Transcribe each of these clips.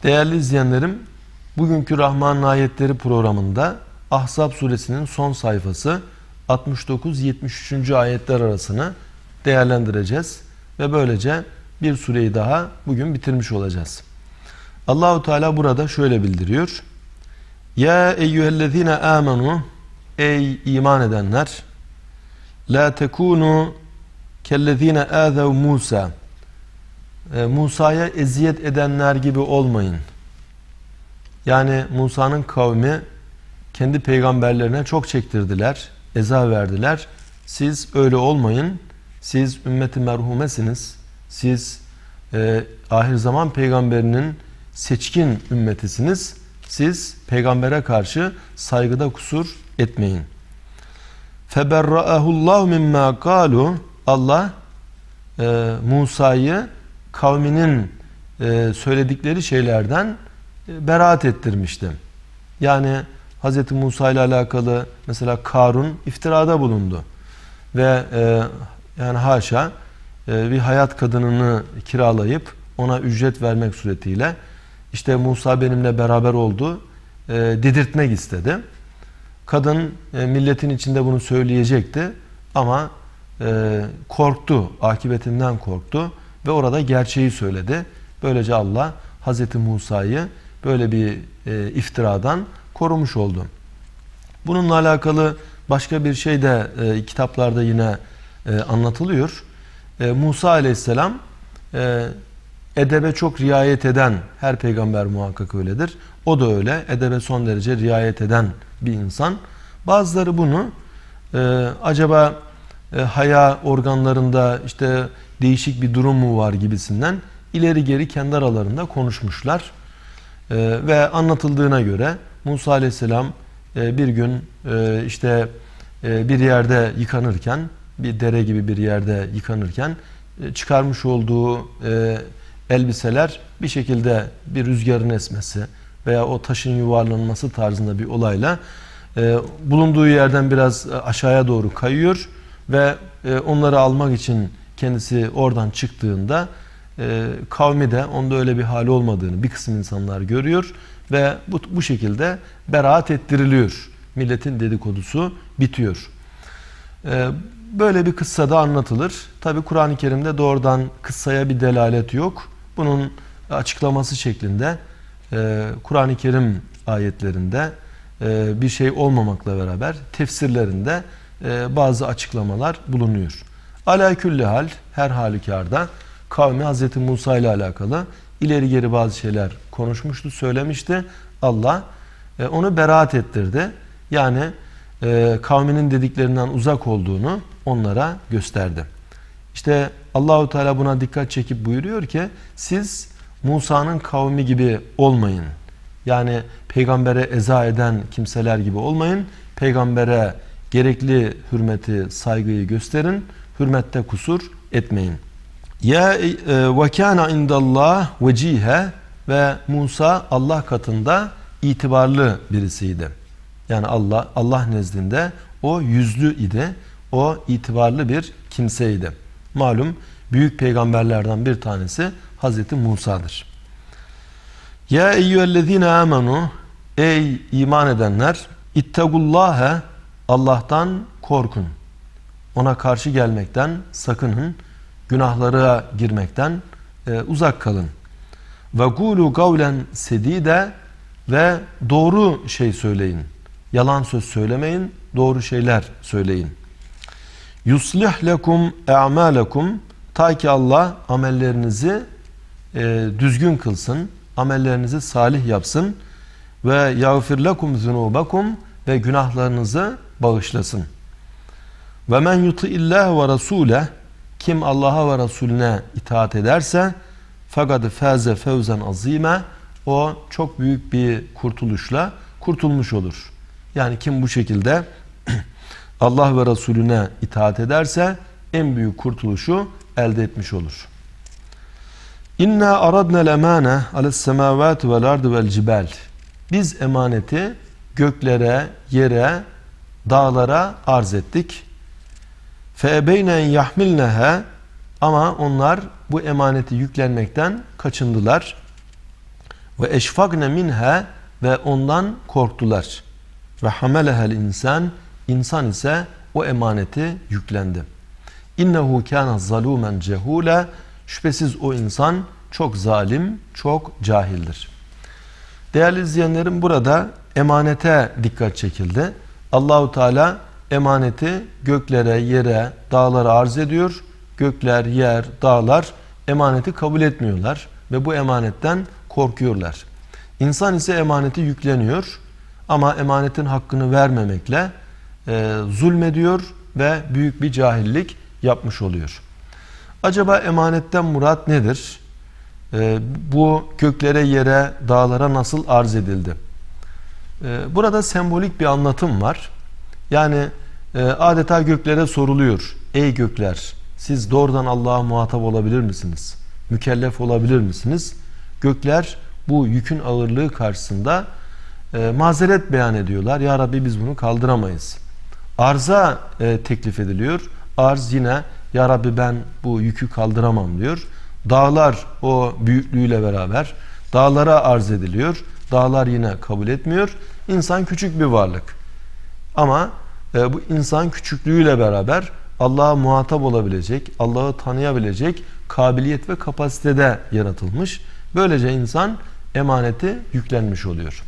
Değerli izleyenlerim, bugünkü Rahman'ın ayetleri programında Ahzab suresinin son sayfası 69-73. ayetler arasını değerlendireceğiz ve böylece bir sureyi daha bugün bitirmiş olacağız. Allahu Teala burada şöyle bildiriyor: Ya eyyühellezine amenu, ey iman edenler, la tekunu kellezine azev Musa, Musa'ya eziyet edenler gibi olmayın. Yani Musa'nın kavmi kendi peygamberlerine çok çektirdiler, eza verdiler. Siz öyle olmayın. Siz ümmeti merhumesiniz. Siz ahir zaman peygamberinin seçkin ümmetisiniz. Siz peygambere karşı saygıda kusur etmeyin. Feberra'ahullahu mimma kalu, Allah Musa'yı kavminin söyledikleri şeylerden beraat ettirmişti. Yani Hz. Musa ile alakalı mesela Karun iftirada bulundu. Ve yani haşa bir hayat kadınını kiralayıp ona ücret vermek suretiyle işte Musa benimle beraber oldu dedirtmek istedi. Kadın milletin içinde bunu söyleyecekti ama korktu, akıbetinden korktu ve orada gerçeği söyledi. Böylece Allah Hz. Musa'yı böyle bir iftiradan korumuş oldu. Bununla alakalı başka bir şey de kitaplarda yine anlatılıyor. Musa aleyhisselam edebe çok riayet eden, her peygamber muhakkak öyledir. O da öyle, edebe son derece riayet eden bir insan. Bazıları bunu acaba haya organlarında işte değişik bir durum mu var gibisinden ileri geri kendi aralarında konuşmuşlar. Ve anlatıldığına göre Musa aleyhisselam bir gün işte bir yerde yıkanırken, bir dere gibi bir yerde yıkanırken çıkarmış olduğu elbiseler bir şekilde bir rüzgarın esmesi veya o taşın yuvarlanması tarzında bir olayla bulunduğu yerden biraz aşağıya doğru kayıyor ve onları almak için kendisi oradan çıktığında kavmi de onda öyle bir hali olmadığını bir kısım insanlar görüyor ve bu şekilde beraat ettiriliyor. Milletin dedikodusu bitiyor. Böyle bir kıssa da anlatılır. Tabi Kur'an-ı Kerim'de doğrudan kıssaya bir delalet yok. Bunun açıklaması şeklinde Kur'an-ı Kerim ayetlerinde bir şey olmamakla beraber tefsirlerinde bazı açıklamalar bulunuyor. Ala külli hal, her halükarda kavmi Hz. Musa ile alakalı ileri geri bazı şeyler konuşmuştu, söylemişti. Allah onu beraat ettirdi. Yani kavminin dediklerinden uzak olduğunu onlara gösterdi. İşte Allahu Teala buna dikkat çekip buyuruyor ki siz Musa'nın kavmi gibi olmayın. Yani peygambere eza eden kimseler gibi olmayın. Peygambere gerekli hürmeti, saygıyı gösterin. Hürmette kusur etmeyin. Ya ve kana indallah vecihe, ve Musa Allah katında itibarlı birisiydi. Yani Allah nezdinde o yüzlü idi. O itibarlı bir kimseydi. Malum büyük peygamberlerden bir tanesi Hazreti Musa'dır. Ya eyyühellezine amenu, ey iman edenler, ittagullâhe, Allah'tan korkun. Ona karşı gelmekten sakının. Günahlara girmekten uzak kalın. Ve gulu gavlen sedide, ve doğru şey söyleyin. Yalan söz söylemeyin, doğru şeyler söyleyin. Yuslih lekum a'malakum, ta ki Allah amellerinizi düzgün kılsın, amellerinizi salih yapsın. Ve yağfir lekum zunubakum, ve günahlarınızı bağışlasın. Ve men yuti'illah ve rasule, kim Allah'a ve Resulüne itaat ederse fakat faze fevzen azime, o çok büyük bir kurtuluşla kurtulmuş olur. Yani kim bu şekilde Allah ve Resulüne itaat ederse en büyük kurtuluşu elde etmiş olur. İnna aradna'l emane ale's semavati vel ardı vel cibal. Biz emaneti göklere, yere, dağlara arz ettik. فَاَبَيْنَا يَحْمِلْنَهَا, ama onlar bu emaneti yüklenmekten kaçındılar. Ve eşfakne minha, ve ondan korktular. Ve hamelehel insan, insan ise o emaneti yüklendi. İnnehu kana zalumen cehula, şüphesiz o insan çok zalim, çok cahildir. Değerli izleyenlerim, burada emanete dikkat çekildi. Allahu Teala emaneti göklere, yere, dağlara arz ediyor. Gökler, yer, dağlar emaneti kabul etmiyorlar ve bu emanetten korkuyorlar. İnsan ise emaneti yükleniyor ama emanetin hakkını vermemekle zulmediyor ve büyük bir cahillik yapmış oluyor. Acaba emanetten murat nedir? Bu göklere, yere, dağlara nasıl arz edildi? Burada sembolik bir anlatım var. Yani adeta göklere soruluyor. Ey gökler, siz doğrudan Allah'a muhatap olabilir misiniz? Mükellef olabilir misiniz? Gökler bu yükün ağırlığı karşısında mazeret beyan ediyorlar. Ya Rabbi, biz bunu kaldıramayız. Arza teklif ediliyor. Arz yine ya Rabbi, ben bu yükü kaldıramam diyor. Dağlar o büyüklüğüyle beraber dağlara arz ediliyor. Dağlar yine kabul etmiyor. İnsan küçük bir varlık. Ama bu insan küçüklüğüyle beraber Allah'a muhatap olabilecek, Allah'ı tanıyabilecek kabiliyet ve kapasitede yaratılmış. Böylece insan emaneti yüklenmiş oluyor.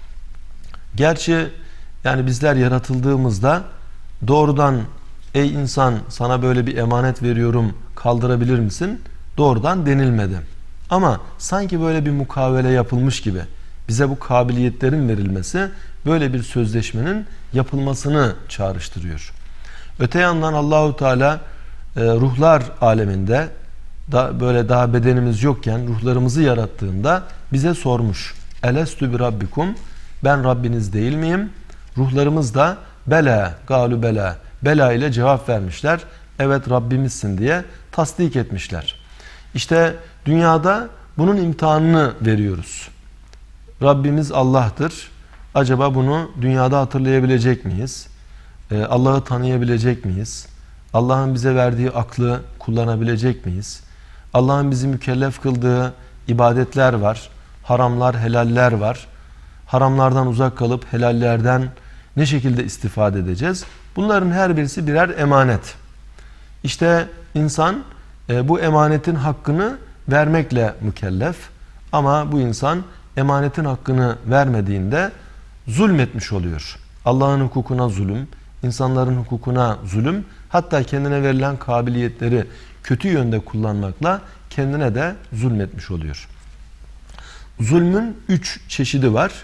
Gerçi yani bizler yaratıldığımızda doğrudan ey insan, sana böyle bir emanet veriyorum, kaldırabilir misin? Doğrudan denilmedi. Ama sanki böyle bir mukavele yapılmış gibi bize bu kabiliyetlerin verilmesi böyle bir sözleşmenin yapılmasını çağrıştırıyor. Öte yandan Allahu Teala ruhlar aleminde böyle daha bedenimiz yokken ruhlarımızı yarattığında bize sormuş. Elestü bi rabbikum, ben Rabbiniz değil miyim? Ruhlarımız da bela, galu bela, bela ile cevap vermişler. Evet, Rabbimizsin diye tasdik etmişler. İşte dünyada bunun imtihanını veriyoruz. Rabbimiz Allah'tır. Acaba bunu dünyada hatırlayabilecek miyiz? Allah'ı tanıyabilecek miyiz? Allah'ın bize verdiği aklı kullanabilecek miyiz? Allah'ın bizi mükellef kıldığı ibadetler var. Haramlar, helaller var. Haramlardan uzak kalıp helallerden ne şekilde istifade edeceğiz? Bunların her birisi birer emanet. İşte insan bu emanetin hakkını vermekle mükellef. Ama bu insan emanetin hakkını vermediğinde zulmetmiş oluyor. Allah'ın hukukuna zulüm, insanların hukukuna zulüm, hatta kendine verilen kabiliyetleri kötü yönde kullanmakla kendine de zulmetmiş oluyor. Zulmün 3 çeşidi var.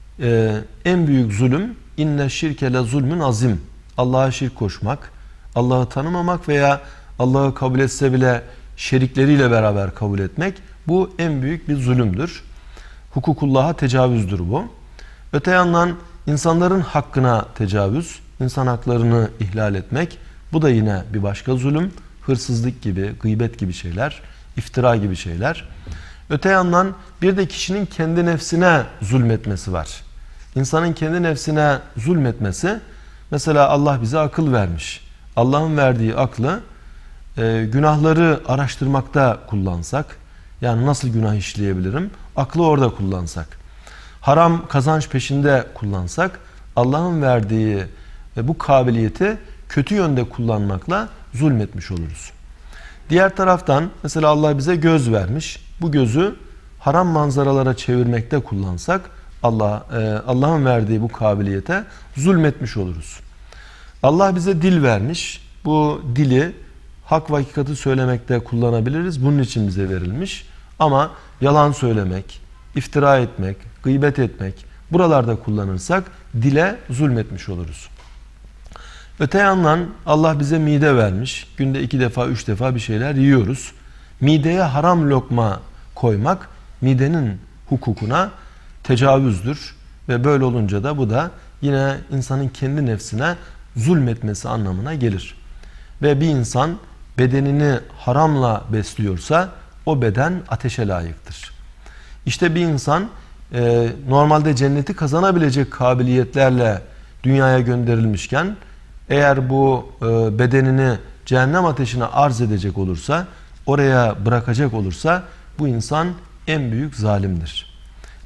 En büyük zulüm inne şirke le zulmün azim. Allah'a şirk koşmak, Allah'ı tanımamak veya Allah'ı kabul etse bile şerikleriyle beraber kabul etmek, bu en büyük bir zulümdür. Hukukullah'a tecavüzdür bu. Öte yandan insanların hakkına tecavüz, insan haklarını ihlal etmek, bu da yine bir başka zulüm. Hırsızlık gibi, gıybet gibi şeyler, iftira gibi şeyler. Öte yandan bir de kişinin kendi nefsine zulmetmesi var. İnsanın kendi nefsine zulmetmesi, mesela Allah bize akıl vermiş. Allah'ın verdiği aklı günahları araştırmakta kullansak, yani nasıl günah işleyebilirim, aklı orada kullansak, haram kazanç peşinde kullansak, Allah'ın verdiği bu kabiliyeti kötü yönde kullanmakla zulmetmiş oluruz. Diğer taraftan mesela Allah bize göz vermiş. Bu gözü haram manzaralara çevirmekte kullansak Allah'ın verdiği bu kabiliyete zulmetmiş oluruz. Allah bize dil vermiş. Bu dili hak ve hakikati söylemekte kullanabiliriz. Bunun için bize verilmiş. Ama yalan söylemek, iftira etmek, gıybet etmek, buralarda kullanırsak dile zulmetmiş oluruz. Öte yandan Allah bize mide vermiş. Günde 2 defa, 3 defa bir şeyler yiyoruz. Mideye haram lokma koymak midenin hukukuna tecavüzdür. Ve böyle olunca da bu da yine insanın kendi nefsine zulmetmesi anlamına gelir. Ve bir insan bedenini haramla besliyorsa o beden ateşe layıktır. İşte bir insan normalde cenneti kazanabilecek kabiliyetlerle dünyaya gönderilmişken eğer bu bedenini cehennem ateşine arz edecek olursa, oraya bırakacak olursa bu insan en büyük zalimdir.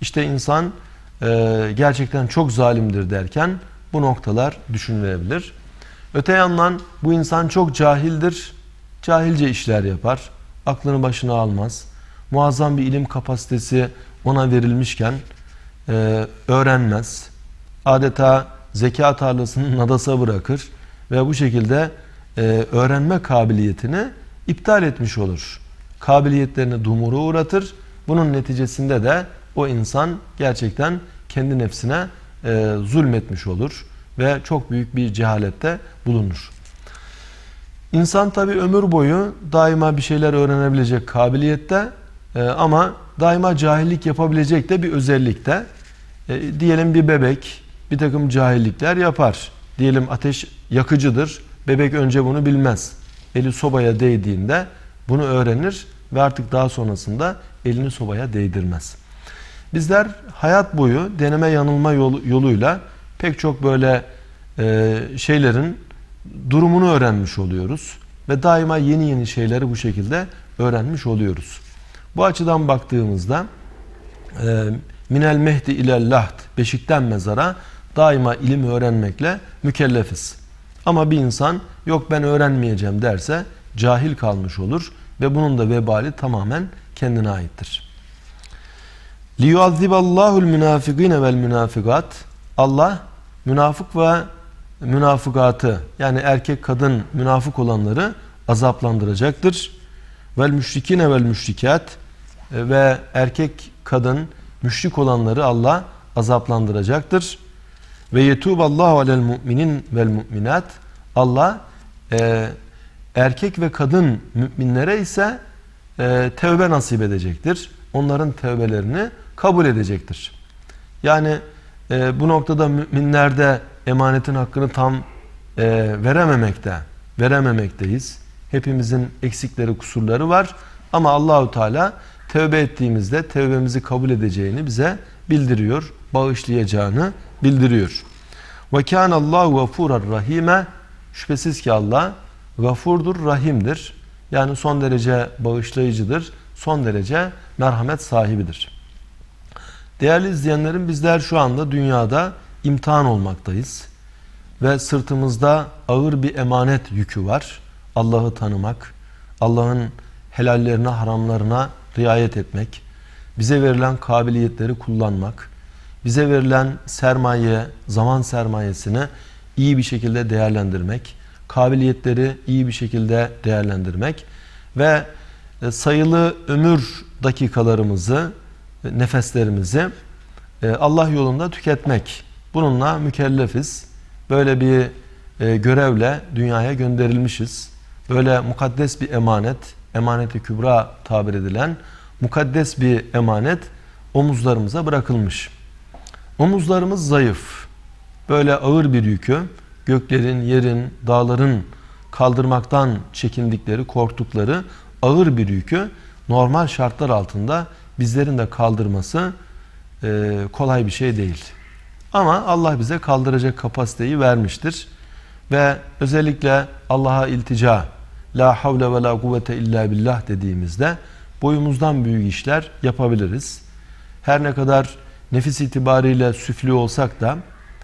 İşte insan gerçekten çok zalimdir derken bu noktalar düşünülebilir. Öte yandan bu insan çok cahildir, cahilce işler yapar, aklını başına almaz. Muazzam bir ilim kapasitesi ona verilmişken öğrenmez. Adeta zeka tarlasını nadasa bırakır ve bu şekilde öğrenme kabiliyetini iptal etmiş olur. Kabiliyetlerini dumura uğratır. Bunun neticesinde de o insan gerçekten kendi nefsine zulmetmiş olur ve çok büyük bir cehalette bulunur. İnsan tabi ömür boyu daima bir şeyler öğrenebilecek kabiliyette ama daima cahillik yapabilecek de bir özellikte. Diyelim bir bebek bir takım cahillikler yapar. Diyelim ateş yakıcıdır. Bebek önce bunu bilmez. Eli sobaya değdiğinde bunu öğrenir ve artık daha sonrasında elini sobaya değdirmez. Bizler hayat boyu deneme yanılma yoluyla pek çok böyle şeylerin durumunu öğrenmiş oluyoruz. Ve daima yeni yeni şeyleri bu şekilde öğrenmiş oluyoruz. Bu açıdan baktığımızda minel mehdi ilel lahd, beşikten mezara daima ilim öğrenmekle mükellefiz. Ama bir insan yok ben öğrenmeyeceğim derse cahil kalmış olur ve bunun da vebali tamamen kendine aittir. Liyuazziballahu'l münafikîne vel münafikat. Allah münafık ve münafıkatı yani erkek kadın münafık olanları azaplandıracaktır. Vel müşrikine vel müşrikat ve erkek kadın müşrik olanları Allah azaplandıracaktır. Ve yetuballahu alel mu'minin vel mu'minat. Allah erkek ve kadın müminlere ise tevbe nasip edecektir. Onların tevbelerini kabul edecektir. Yani bu noktada müminlerde emanetin hakkını tam verememekteyiz. Hepimizin eksikleri, kusurları var. Ama Allahu Teala tevbe ettiğimizde tevbemizi kabul edeceğini bize bildiriyor. Bağışlayacağını bildiriyor. Ve kânallâhu gafûrar rahîme. Şüphesiz ki Allah gafurdur, rahimdir. Yani son derece bağışlayıcıdır. Son derece merhamet sahibidir. Değerli izleyenlerim, bizler şu anda dünyada imtihan olmaktayız. Ve sırtımızda ağır bir emanet yükü var. Allah'ı tanımak, Allah'ın helallerine, haramlarına riayet etmek, bize verilen kabiliyetleri kullanmak, bize verilen sermaye, zaman sermayesini iyi bir şekilde değerlendirmek, kabiliyetleri iyi bir şekilde değerlendirmek ve sayılı ömür dakikalarımızı, nefeslerimizi Allah yolunda tüketmek. Bununla mükellefiz. Böyle bir görevle dünyaya gönderilmişiz. Böyle mukaddes bir emanet, emaneti kübra tabir edilen mukaddes bir emanet omuzlarımıza bırakılmış. Omuzlarımız zayıf. Böyle ağır bir yükü göklerin, yerin, dağların kaldırmaktan çekindikleri, korktukları ağır bir yükü normal şartlar altında bizlerin de kaldırması kolay bir şey değil. Ama Allah bize kaldıracak kapasiteyi vermiştir. Ve özellikle Allah'a iltica, la havle ve la kuvvete illa billah dediğimizde boyumuzdan büyük işler yapabiliriz. Her ne kadar nefis itibariyle süflü olsak da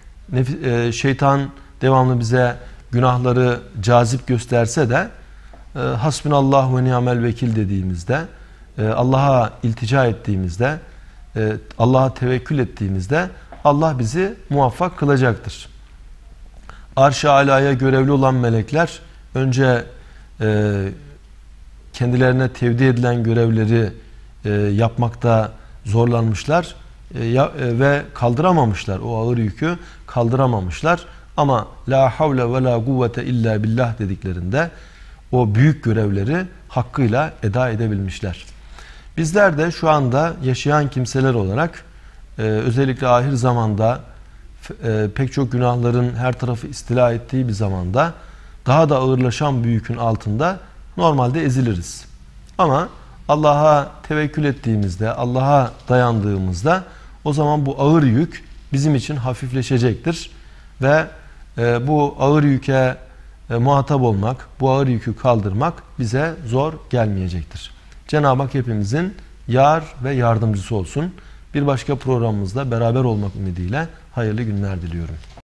şeytan devamlı bize günahları cazip gösterse de hasbunallah ve ni'mel vekil dediğimizde, Allah'a iltica ettiğimizde, Allah'a tevekkül ettiğimizde Allah bizi muvaffak kılacaktır. Arş-ı alaya görevli olan melekler önce kendilerine tevdi edilen görevleri yapmakta zorlanmışlar ve kaldıramamışlar. O ağır yükü kaldıramamışlar. Ama la havle ve la kuvvete illa billah dediklerinde o büyük görevleri hakkıyla eda edebilmişler. Bizler de şu anda yaşayan kimseler olarak özellikle ahir zamanda pek çok günahların her tarafı istila ettiği bir zamanda daha da ağırlaşan bir yükün altında normalde eziliriz. Ama Allah'a tevekkül ettiğimizde, Allah'a dayandığımızda o zaman bu ağır yük bizim için hafifleşecektir. Ve bu ağır yüke muhatap olmak, bu ağır yükü kaldırmak bize zor gelmeyecektir. Cenab-ı Hak hepimizin yar ve yardımcısı olsun. Bir başka programımızda beraber olmak ümidiyle hayırlı günler diliyorum.